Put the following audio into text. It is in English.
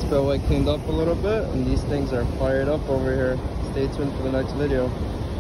Spillway cleaned up a little bit, and these things are fired up over here. Stay tuned for the next video.